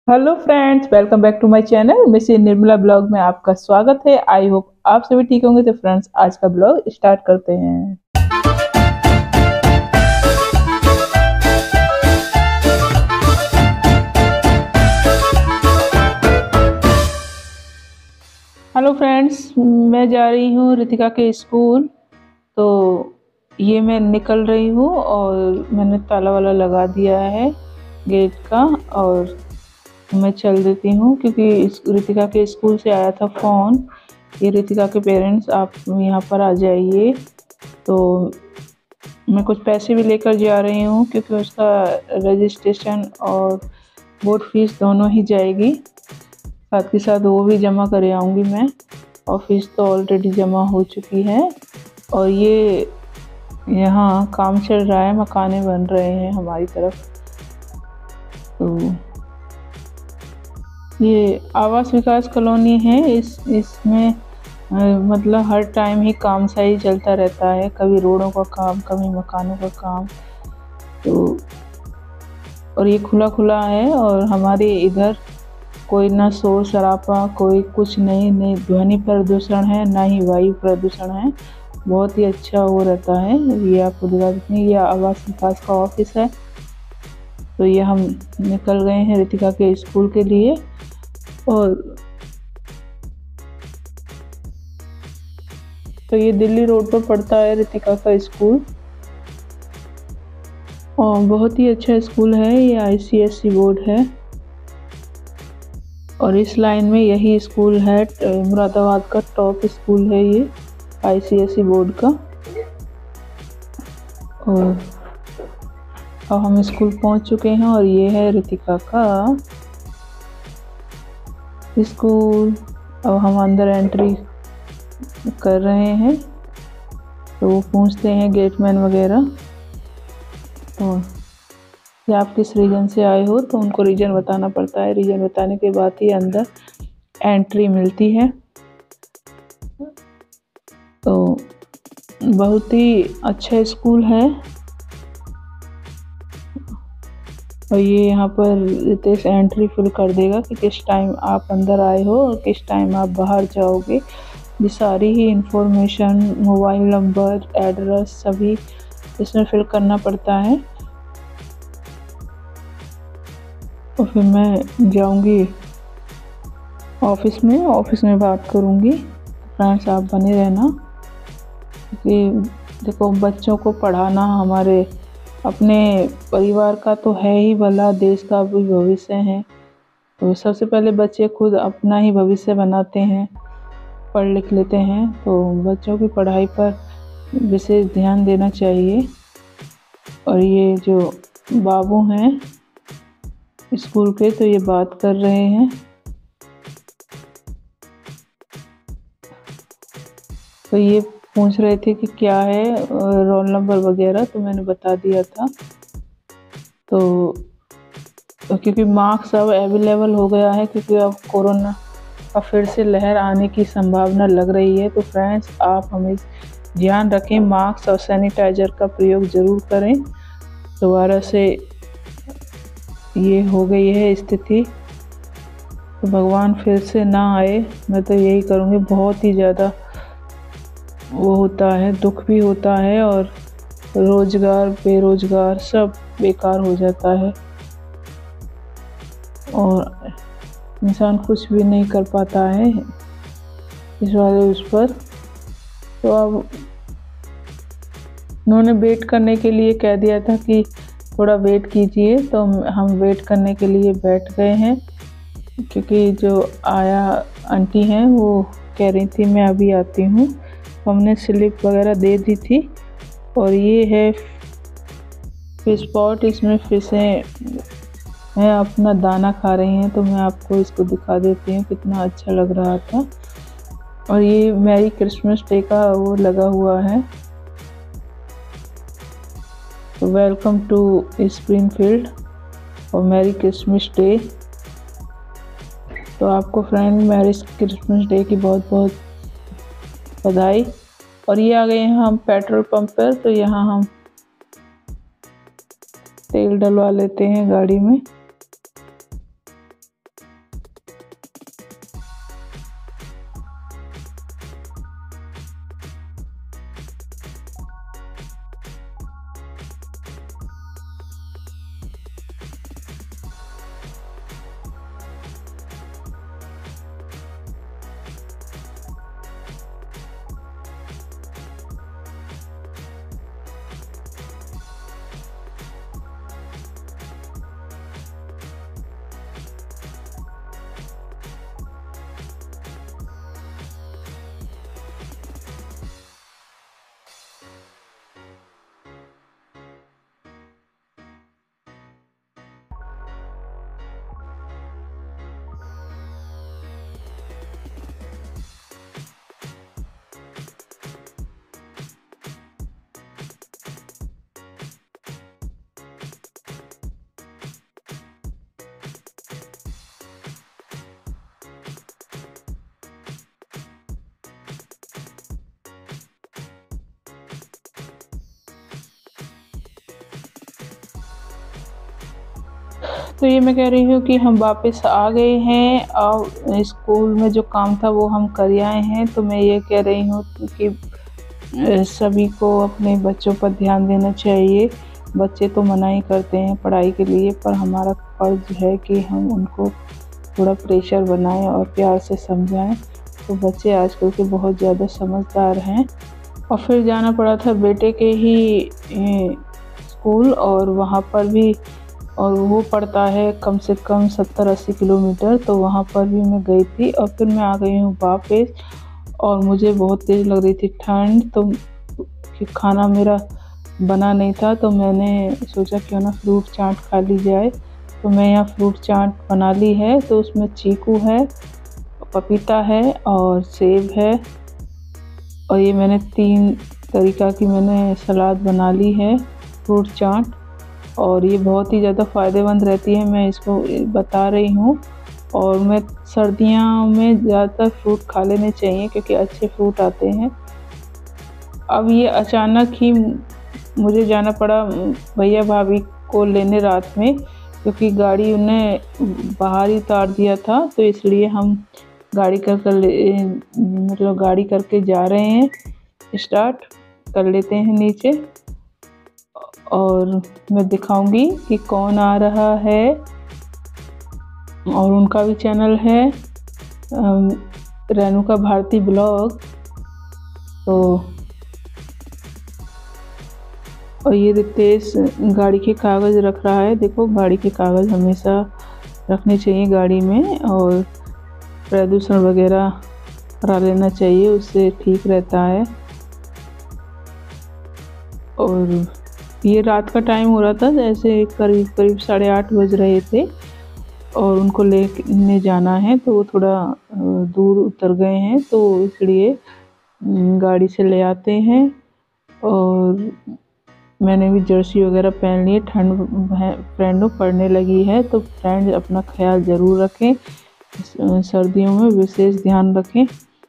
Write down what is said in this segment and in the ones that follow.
Hello friends, welcome back to my channel miss Nirmala blog में आपका स्वागत है। आई होप आप सभी ठीक होंगे। तो फ्रेंड्स, आज का ब्लॉग स्टार्ट करते हैं। हेलो फ्रेंड्स, मैं जा रही हूँ रितिका के स्कूल। तो ये मैं निकल रही हूँ और मैंने ताला वाला लगा दिया है गेट का, और मैं चल देती हूँ क्योंकि रितिका के स्कूल से आया था फ़ोन कि रितिका के पेरेंट्स आप यहाँ पर आ जाइए। तो मैं कुछ पैसे भी लेकर जा रही हूँ क्योंकि उसका रजिस्ट्रेशन और बोर्ड फीस दोनों ही जाएगी, साथ के साथ वो भी जमा कर आऊँगी मैं। और फीस तो ऑलरेडी जमा हो चुकी है। और ये यहाँ काम चल रहा है, मकाने बन रहे हैं हमारी तरफ। तो ये आवास विकास कॉलोनी है। इसमें मतलब हर टाइम ही काम सा ही चलता रहता है, कभी रोडों का काम, कभी मकानों का काम। तो और ये खुला खुला है और हमारे इधर कोई ना शोर शराबा, कोई कुछ नहीं ध्वनि प्रदूषण है, ना ही वायु प्रदूषण है। बहुत ही अच्छा वो रहता है। ये आपको दिखा देते हैं, ये आवास विकास का ऑफिस है। तो ये हम निकल गए हैं रितिका के स्कूल के लिए। और तो ये दिल्ली रोड पर पड़ता है रितिका का स्कूल, और बहुत ही अच्छा स्कूल है। ये आईसीएसई बोर्ड है और इस लाइन में यही स्कूल है, मुरादाबाद का टॉप स्कूल है ये आईसीएसई बोर्ड का। और अब हम स्कूल पहुंच चुके हैं और ये है रितिका का स्कूल। अब हम अंदर एंट्री कर रहे हैं। तो वो पूछते हैं गेटमैन वगैरह, और कि आप किस रीजन से आए हो, तो उनको रीजन बताना पड़ता है। रीजन बताने के बाद ही अंदर एंट्री मिलती है। तो बहुत ही अच्छा स्कूल है। और ये यहाँ पर रितेश एंट्री फिल कर देगा कि किस टाइम आप अंदर आए हो और किस टाइम आप बाहर जाओगे। ये सारी ही इंफॉर्मेशन, मोबाइल नंबर, एड्रेस सभी इसमें फिल करना पड़ता है। और फिर मैं जाऊंगी ऑफिस में बात करूंगी। फ्रेंड्स, आप बने रहना क्योंकि देखो, बच्चों को पढ़ाना हमारे अपने परिवार का तो है ही भला, देश का भी भविष्य है। तो सबसे पहले बच्चे खुद अपना ही भविष्य बनाते हैं, पढ़ लिख लेते हैं। तो बच्चों की पढ़ाई पर विशेष ध्यान देना चाहिए। और ये जो बाबू हैं स्कूल के, तो ये बात कर रहे हैं। तो ये पूछ रहे थे कि क्या है रोल नंबर वगैरह, तो मैंने बता दिया था। तो क्योंकि मार्क्स अब अवेलेबल हो गया है, क्योंकि अब कोरोना का फिर से लहर आने की संभावना लग रही है। तो फ्रेंड्स, आप हमें ध्यान रखें, मास्क और सैनिटाइजर का प्रयोग ज़रूर करें। दोबारा से ये हो गई है स्थिति, तो भगवान फिर से ना आए, मैं तो यही करूँगी। बहुत ही ज़्यादा वो होता है, दुख भी होता है, और रोज़गार, बेरोज़गार सब बेकार हो जाता है और इंसान कुछ भी नहीं कर पाता है इस वाले उस पर। तो अब उन्होंने वेट करने के लिए कह दिया था कि थोड़ा वेट कीजिए, तो हम वेट करने के लिए बैठ गए हैं। क्योंकि जो आया आंटी हैं वो कह रही थी मैं अभी आती हूँ। तो हमने स्लिप वगैरह दे दी थी। और ये है फिश पॉट, इसमें फिशें हैं अपना दाना खा रही हैं। तो मैं आपको इसको दिखा देती हूँ, कितना अच्छा लग रहा था। और ये मैरी क्रिसमस डे का वो लगा हुआ है, तो वेलकम टू स्प्रिंगफील्ड और मैरी क्रिसमस डे। तो आपको फ्रेंड मैरी क्रिसमस डे की बहुत बहुत बधाई। और ये आ गए हैं हम पेट्रोल पंप पर। तो यहाँ हम तेल डलवा लेते हैं गाड़ी में। तो ये मैं कह रही हूँ कि हम वापस आ गए हैं और स्कूल में जो काम था वो हम कर आए हैं। तो मैं ये कह रही हूँ कि सभी को अपने बच्चों पर ध्यान देना चाहिए। बच्चे तो मना करते हैं पढ़ाई के लिए, पर हमारा फ़र्ज़ है कि हम उनको थोड़ा प्रेशर बनाएं और प्यार से समझाएं। तो बच्चे आजकल के बहुत ज़्यादा समझदार हैं। और फिर जाना पड़ा था बेटे के ही स्कूल, और वहाँ पर भी, और वो पड़ता है कम से कम 70-80 किलोमीटर। तो वहाँ पर भी मैं गई थी और फिर मैं आ गई हूँ वापस। और मुझे बहुत तेज़ लग रही थी ठंड, तो कि खाना मेरा बना नहीं था, तो मैंने सोचा क्यों ना फ्रूट चाट खा ली जाए। तो मैं यहाँ फ्रूट चाट बना ली है। तो उसमें चीकू है, पपीता है और सेब है। और ये मैंने 3 तरीक़ा की मैंने सलाद बना ली है फ्रूट चाट, और ये बहुत ही ज़्यादा फ़ायदेमंद रहती है, मैं इसको बता रही हूँ। और मैं सर्दियों में ज़्यादातर फ्रूट खा लेने चाहिए क्योंकि अच्छे फ्रूट आते हैं। अब ये अचानक ही मुझे जाना पड़ा भैया भाभी को लेने रात में, क्योंकि गाड़ी उन्हें बाहर ही उतार दिया था। तो इसलिए हम गाड़ी मतलब गाड़ी करके जा रहे हैं, स्टार्ट कर लेते हैं नीचे। और मैं दिखाऊंगी कि कौन आ रहा है, और उनका भी चैनल है रेणुका भारती ब्लॉग। तो और ये रितेश गाड़ी के कागज़ रख रहा है। देखो, गाड़ी के कागज़ हमेशा रखने चाहिए गाड़ी में, और प्रदूषण वगैरह करा लेना चाहिए, उससे ठीक रहता है। और ये रात का टाइम हो रहा था, जैसे करीब 8:30 बज रहे थे, और उनको लेने जाना है। तो वो थोड़ा दूर उतर गए हैं, तो इसलिए गाड़ी से ले आते हैं। और मैंने भी जर्सी वगैरह पहन ली है, ठंड फ्रेंडों पड़ने लगी है। तो फ्रेंड अपना ख्याल ज़रूर रखें, सर्दियों में विशेष ध्यान रखें।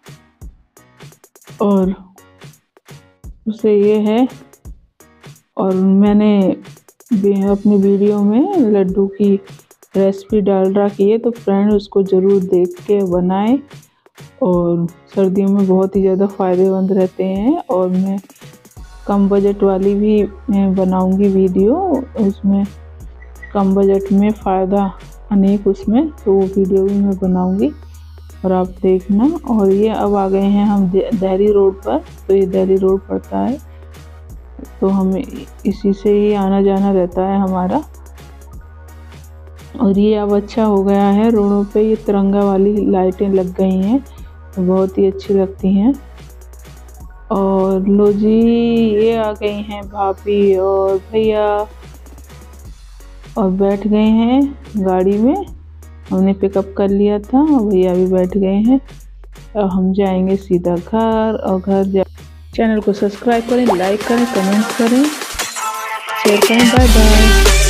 और उससे ये है, और मैंने अपनी वीडियो में लड्डू की रेसिपी डाल रखी है, तो फ्रेंड उसको ज़रूर देख के बनाएं। और सर्दियों में बहुत ही ज़्यादा फ़ायदेमंद रहते हैं। और मैं कम बजट वाली भी बनाऊंगी वीडियो, उसमें कम बजट में फ़ायदा अनेक उसमें, तो वो वीडियो भी मैं बनाऊंगी और आप देखना। और ये अब आ गए हैं हम देहरी रोड पर। तो ये देहरी रोड पड़ता है, तो हमें इसी से ही आना जाना रहता है हमारा। और ये अब अच्छा हो गया है, रोडों पे ये तिरंगा वाली लाइटें लग गई हैं, तो बहुत ही अच्छी लगती हैं। और लो जी, ये आ गई हैं भाभी और भैया, और बैठ गए हैं गाड़ी में। हमने पिकअप कर लिया था, भैया भी बैठ गए हैं। अब हम जाएंगे सीधा घर, और घर चैनल को सब्सक्राइब करें, लाइक करें, कमेंट करें, शेयर करें। Bye bye.